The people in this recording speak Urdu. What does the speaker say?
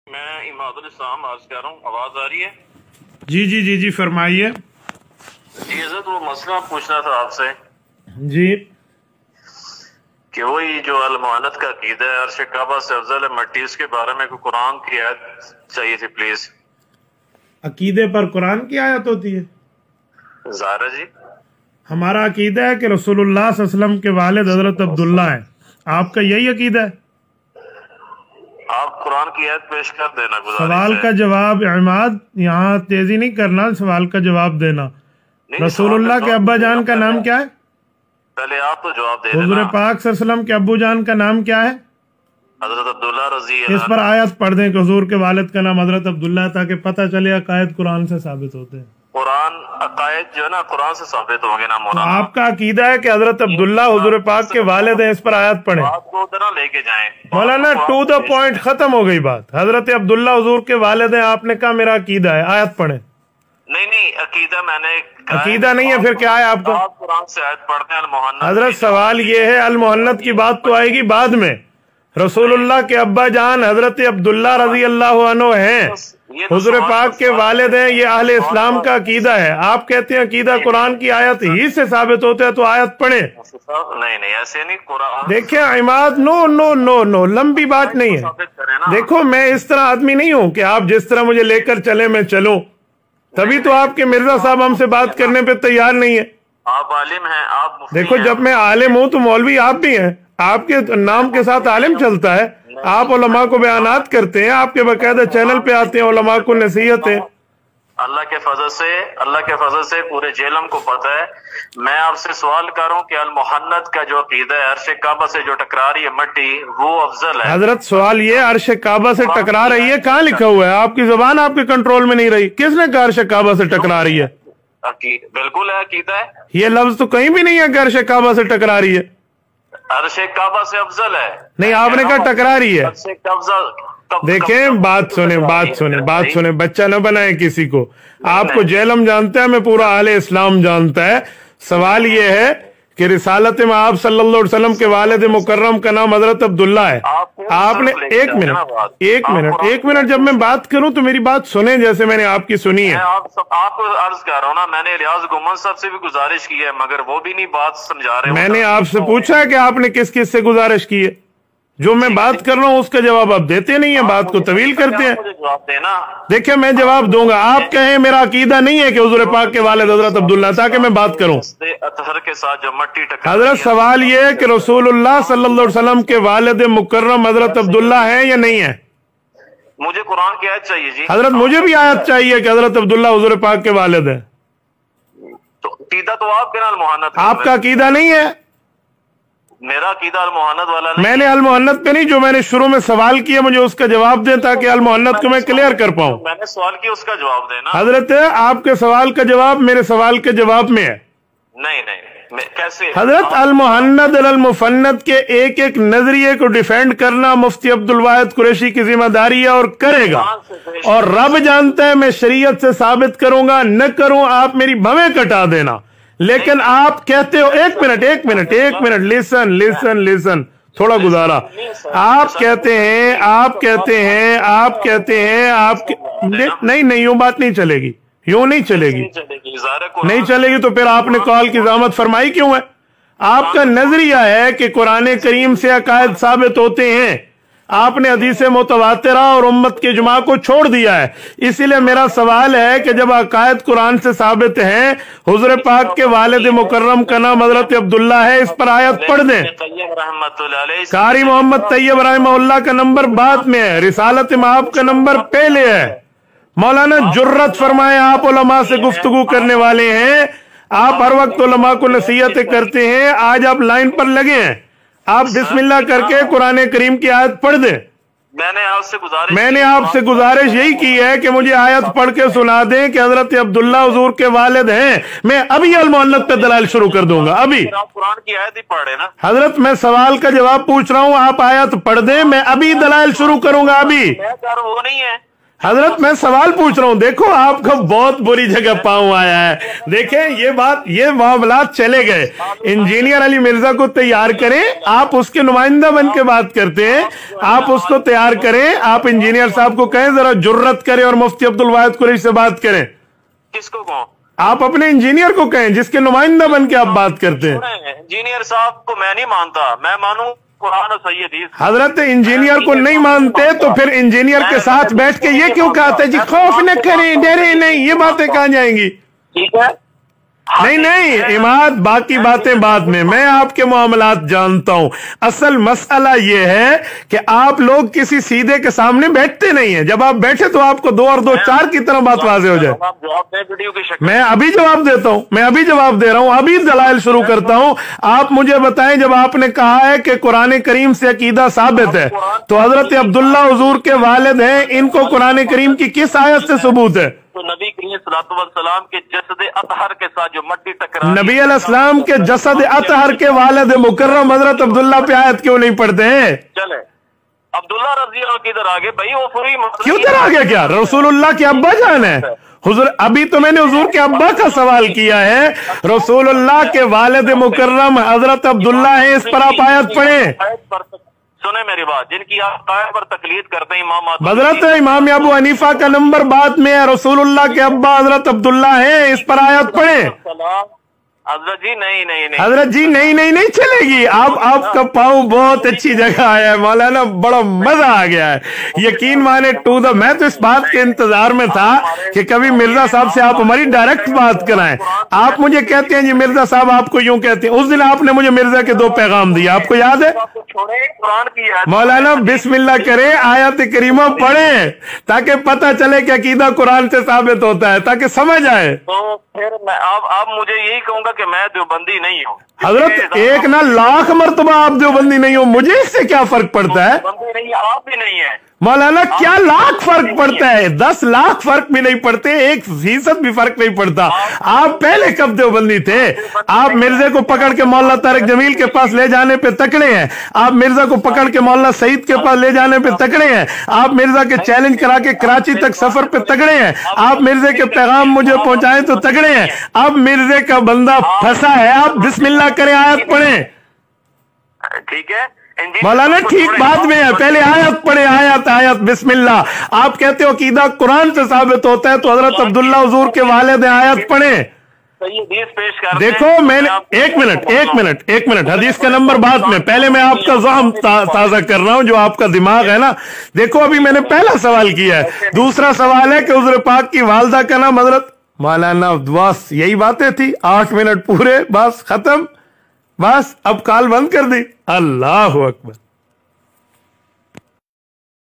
میں اماد الاسلام عرض کر رہا ہوں، آواز آ رہی ہے؟ جی فرمائیے۔ جی حضرت، وہ مسئلہ پوچھنا تھا آپ سے جی کہ وہی جو المعانت کا عقیدہ ہے، عرش کعبہ سے افضل ہے مٹی، اس کے بارے میں کوئی قرآن کی آیت چاہیے تھی پلیز۔ عقیدے پر قرآن کی آیت ہوتی ہے؟ ظاہر جی، ہمارا عقیدہ ہے کہ رسول اللہ صلی اللہ علیہ وسلم کے والد حضرت عبداللہ ہیں۔ آپ کا یہی عقیدہ ہے؟ آپ قرآن کی آیت پیش کر دینا، گزارش سوال ہے۔ کا جواب اعماد، یہاں تیزی نہیں کرنا، سوال کا جواب دینا۔ رسول اللہ کے ابا جان کا نام کیا ہے؟ پہلے آپ تو جواب دے دینا۔ حضور پاک صلی اللہ علیہ وسلم کے ابو جان کا نام کیا ہے؟ حضرت عبداللہ رضی اس اللہ پر آیت پڑھ دیں کہ حضور کے والد کا نام حضرت عبداللہ ہے، تاکہ پتہ چلے عقائد قرآن سے ثابت ہوتے ہیں۔ قرآن عقائد جو ہے نا قرآن سے ثابت ہوں گے نا تو مولانا۔ آپ کا عقیدہ ہے کہ حضرت عبداللہ حضور پاک کے والد ہیں، اس پر آیت پڑھیں۔ آپ کو ادھر لے کے جائیں مولانا، ٹو دا پوائنٹ، ختم ہو گئی بات۔ حضرت عبداللہ حضور کے والد ہیں، آپ نے کہا میرا عقیدہ ہے، آیت پڑھیں۔ نہیں، عقیدہ میں نے عقیدہ نہیں ہے، پھر کیا ہے آپ کا؟ آپ قرآن سے آیت پڑھتے ہیں المحنت۔ حضرت سوال یہ ہے، المحنت کی بات تو آئے گی بعد میں۔ رسول اللہ کے ابا جان حضرت عبداللہ رضی اللہ عنہ ہیں، حضور پاک کے والد ہیں، یہ اہل اسلام کا عقیدہ ہے۔ آپ کہتے ہیں عقیدہ قرآن کی آیت ہی سے ثابت ہوتا ہے، تو آیت پڑھیں۔ نہیں ایسے نہیں، قرآن دیکھیں عماد، نو، لمبی بات نہیں ہے۔ دیکھو، میں اس طرح آدمی نہیں ہوں کہ آپ جس طرح مجھے لے کر چلے میں چلوں، تبھی تو آپ کے مرزا صاحب ہم سے بات کرنے پہ تیار نہیں ہے۔ آپ عالم ہیں، آپ مفتی دیکھو، ہیں۔ جب میں عالم ہوں تو مولوی آپ بھی ہیں، آپ کے نام کے ساتھ عالم چلتا ہے، آپ علماء کو بیانات کرتے ہیں، آپ کے باقاعدہ چینل پہ آتے ہیں، علماء کو نصیحت ہے۔ اللہ کے فضل سے پورے جیلم کو پتہ ہے۔ میں آپ سے سوال کر رہا ہوں کہ المحنت کا جو عقیدہ ہے، عرش کعبہ سے جو ٹکرا رہی ہے مٹی، وہ افضل ہے؟ حضرت سوال یہ، عرش کعبہ سے ٹکرا رہی ہے، کہاں لکھا ہوا ہے؟ آپ کی زبان آپ کے کنٹرول میں نہیں رہی۔ کس نے کہا عرش کعبہ سے ٹکرا رہی ہے؟ بالکل ہے، عقیدہ ہے۔ یہ لفظ تو کہیں بھی نہیں ہے کہ عرش کعبہ سے ٹکرا رہی ہے۔ عرش کعبہ سے افضل ہے۔ نہیں، آپ نے کہا ٹکرا رہی ہے۔ دیکھیں، بات سنیں، بچہ نہ بنائیں کسی کو۔ آپ کو جیلم جانتا ہے، میں پورا اہل اسلام جانتا ہے۔ سوال یہ ہے کہ رسالت میں آپ صلی اللہ علیہ وسلم کے والد مکرم کا نام حضرت عبداللہ ہے۔ آپ نے ایک منٹ جب میں بات کروں تو میری بات سنیں، جیسے میں نے آپ کی سنی ہے۔ آپ کو عرض کر رہا ہوں نا، میں نے ریاض گمن صاحب سے بھی گزارش کی ہے، مگر وہ بھی نہیں بات سمجھا رہے۔ میں نے آپ سے پوچھا ہے کہ آپ نے کس سے گزارش کی ہے؟ جو میں بات کر رہا ہوں اس کا جواب آپ دیتے نہیں ہیں، بات کو طویل کرتے ہیں۔ دیکھیں، میں جواب دوں گا، آپ کہیں میرا عقیدہ نہیں ہے کہ حضور پاک کے والد حضرت عبداللہ، تاکہ میں بات کروں۔ حضرت سوال یہ ہے کہ رسول اللہ صلی اللہ علیہ وسلم کے والد مکرم حضرت عبداللہ ہیں یا نہیں ہیں؟ مجھے قرآن کی آیت چاہیے جی۔ حضرت مجھے بھی آیت چاہیے کہ حضرت عبداللہ حضور پاک کے والد ہیں۔ عقیدہ تو آپ کے نا المحنت، آپ کا عقیدہ نہیں ہے؟ میرا عقیدہ المحنت والا نہیں۔ میں نے المحنت پہ نہیں، جو میں نے شروع میں سوال کیا مجھے اس کا جواب دیں، تاکہ المحنت کو میں کلیئر کر پاؤں۔ میں نے سوال کیا، اس کا جواب دینا۔ حضرت، آپ کے سوال کا جواب میرے سوال کے جواب میں ہے۔ نہیں، کیسے؟ حضرت، المحنت المفند کے ایک نظریے کو ڈیفینڈ کرنا مفتی عبد الواحد قریشی کی ذمہ داری ہے، اور کرے گا، اور رب جانتا ہے میں شریعت سے ثابت کروں گا، نہ کروں آپ میری بھویں کٹا دینا۔ لیکن آپ کہتے ہو، ایک منٹ، لیسن، تھوڑا گزارا۔ آپ کہتے ہیں نہیں، یوں بات نہیں چلے گی، نہیں چلے گی تو پھر آپ نے کال کی ضمانت فرمائی کیوں ہے؟ آپ کا نظریہ ہے کہ قرآن کریم سے عقائد ثابت ہوتے ہیں، آپ نے حدیث متواترہ اور امت کے اجماع کو چھوڑ دیا ہے۔ اسی لیے میرا سوال ہے کہ جب عقائد قرآن سے ثابت ہیں، حضور پاک کے والد مکرم کا نام حضرت عبداللہ ہے، اس پر آیت پڑھ دیں۔ قاری محمد طیب رحمہ اللہ کا نمبر بعد میں ہے، رسالت میں آپ کا نمبر پہلے ہے۔ مولانا، جرت فرمائیں، آپ علماء سے گفتگو کرنے والے ہیں، آپ ہر وقت علماء کو نصیحتیں کرتے ہیں، آج آپ لائن پر لگے ہیں، آپ بسم اللہ کر کے قرآن کریم کی آیت پڑھ دیں۔ میں نے آپ سے گزارش یہی کی ہے کہ مجھے آیت پڑھ کے سنا دیں کہ حضرت عبداللہ حضور کے والد ہیں، میں ابھی المحنت پہ دلائل شروع کر دوں گا، ابھی۔ قرآن کی آیت ہی پڑھے نا حضرت، میں سوال کا جواب پوچھ رہا ہوں، آپ آیت پڑھ دیں، میں ابھی دلائل شروع کروں گا، ابھی۔ وہ نہیں ہے، حضرت میں سوال پوچھ رہا ہوں، دیکھو آپ کو بہت بری جگہ پاؤں آیا ہے. دیکھیں یہ معاملات چلے گئے. انجینئر علی مرزا کو تیار کریں، آپ اس کے نمائندہ بن کے بات کرتے ہیں، آپ اس کو تیار کریں. آپ انجینئر صاحب کو کہیں ذرا جرت کریں اور مفتی عبدالواحد قریشی سے بات کریں. کس کو کہوں؟ آپ اپنے انجینئر کو کہیں جس کے نمائندہ بن کے آپ بات کرتے ہیں. انجینئر صاحب کو میں نہیں مانتا، میں مانوں قرآن و سید. حضرت انجینئر کو نہیں مانتے تو پھر انجینئر کے ساتھ بیٹھ کے یہ کیوں کہتے جی خوف نہ کریں، ڈرے نہیں، یہ باتیں کہاں جائیں گی؟ ٹھیک ہے، نہیں اماد، باقی باتیں بعد میں آپ کے معاملات جانتا ہوں. اصل مسئلہ یہ ہے کہ آپ لوگ کسی سیدھے کے سامنے بیٹھتے نہیں ہیں. جب آپ بیٹھے تو آپ کو 2 اور 2 4 کی طرح بات واضح ہو جائے. میں ابھی جواب دیتا ہوں، میں ابھی جواب دے رہا ہوں، ابھی دلائل شروع کرتا ہوں. آپ مجھے بتائیں، جب آپ نے کہا ہے کہ قرآن کریم سے عقیدہ ثابت ہے تو حضرت عبداللہ حضور کے والد ہیں، ان کو قرآن کریم کی کس آیت سے ثبوت ہے؟ تو نبی کریم صلی اللہ علیہ وسلم کے جسد اطہر کے ساتھ جو مٹی ٹکرا، نبی علیہ السلام کے جسد اطہر کے والد مکرم حضرت عبداللہ پہ آیت کیوں نہیں پڑھتے ہیں؟ چلے عبداللہ رضی اللہ کدھر آگے بھائی؟ وہ پوری کیوں ادھر آگے؟ کیا رسول اللہ کے ابا جان ہے حضور؟ ابھی تو میں نے حضور کے ابا کا سوال کیا ہے. رسول اللہ کے والد مکرم حضرت عبداللہ ہیں، اس پر آپ آیت پڑھیں. سنیں میری بات، جن کی آپ قائم پر تقلید کرتے ہیں امام حضرت امام ابو حنیفہ کا نمبر بعد میں ہے، رسول اللہ کے ابا حضرت عبداللہ ہیں، اس پر آیت پڑھیں. حضرت جی نہیں حضرت جی نہیں چلے گی. آپ کا پاؤں بہت اچھی جگہ آیا ہے مولانا، بڑا مزہ آ گیا ہے. یقین مانے میں تو اس بات کے انتظار میں تھا کہ کبھی مرزا صاحب سے آپ ہماری ڈائریکٹ بات کرائیں. آپ مجھے کہتے ہیں جی مرزا صاحب آپ کو یوں کہتے ہیں. اس دن آپ نے مجھے مرزا کے 2 پیغام دیے، آپ کو یاد ہے؟ مولانا بسم اللہ کریں، آیت کریمہ پڑھیں تاکہ پتہ چلے کہ عقیدہ قرآن سے ثابت ہوتا ہے، تاکہ سمجھ آئے. تو پھر آپ مجھے یہی کہوں گا کہ میں دیوبندی نہیں ہوں. حضرت 1 نہ لاکھ مرتبہ آپ دیوبندی نہیں ہو، مجھے اس سے کیا فرق پڑتا ہے؟ دیوبندی نہیں، آپ بھی نہیں ہیں مولانا. کیا لاکھ فرق پڑتا ہے؟ 10 لاکھ فرق بھی نہیں پڑتے، 1% بھی فرق نہیں پڑتا. آپ پہلے کب دیوبندی تھے؟ آپ مرزا کو پکڑ کے مولانا طارق جمیل کے پاس لے جانے پہ تکڑے ہیں، آپ مرزا کو پکڑ کے مولانا سعید کے پاس لے جانے پہ تکڑے ہیں، آپ مرزا کے چیلنج کرا کے کراچی تک سفر پہ تکڑے ہیں، آپ مرزا کے پیغام مجھے پہنچائیں تو تکڑے ہیں. اب مرزا کا بندہ پھنسا ہے، آپ بسم اللہ کریں، آیت پڑھیں. ٹھیک ہے مولانا ٹھیک بعد میں ہے، پہلے آیت پڑھے. آیت بسم اللہ. آپ کہتے ہو عقیدہ قرآن سے ثابت ہوتا ہے تو حضرت عبداللہ حضور کے والد ہیں، آیت پڑھیں. دیکھو میں نے ایک منٹ حدیث کا نمبر بعد میں، پہلے میں آپ کا ذہن تازہ کر رہا ہوں، جو آپ کا دماغ ہے نا. دیکھو ابھی میں نے پہلا سوال کیا ہے، دوسرا سوال ہے کہ حضور پاک کی والدہ کا نام حضرت. مولانا بس یہی باتیں تھی، 8 منٹ پورے، بس ختم، بس اب کال بند کر دی. اللہ اکبر.